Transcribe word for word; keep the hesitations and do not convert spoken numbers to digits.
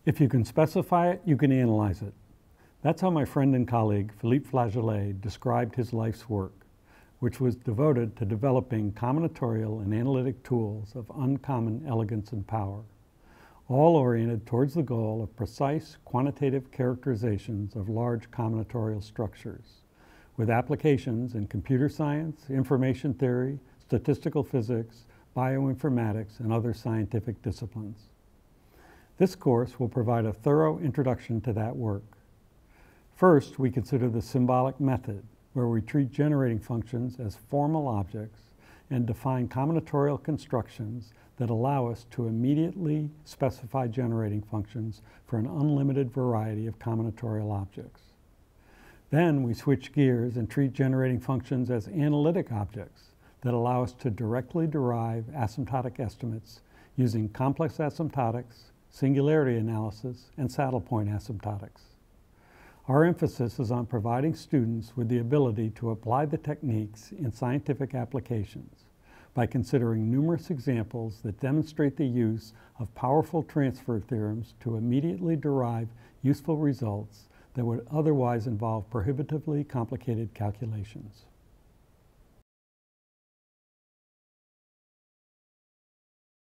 If you can specify it, you can analyze it. That's how my friend and colleague Philippe Flageolet described his life's work, which was devoted to developing combinatorial and analytic tools of uncommon elegance and power, all oriented towards the goal of precise quantitative characterizations of large combinatorial structures, with applications in computer science, information theory, statistical physics, bioinformatics, and other scientific disciplines. This course will provide a thorough introduction to that work. First, we consider the symbolic method, where we treat generating functions as formal objects and define combinatorial constructions that allow us to immediately specify generating functions for an unlimited variety of combinatorial objects. Then we switch gears and treat generating functions as analytic objects that allow us to directly derive asymptotic estimates using complex asymptotics, singularity analysis, and saddle point asymptotics. Our emphasis is on providing students with the ability to apply the techniques in scientific applications by considering numerous examples that demonstrate the use of powerful transfer theorems to immediately derive useful results that would otherwise involve prohibitively complicated calculations.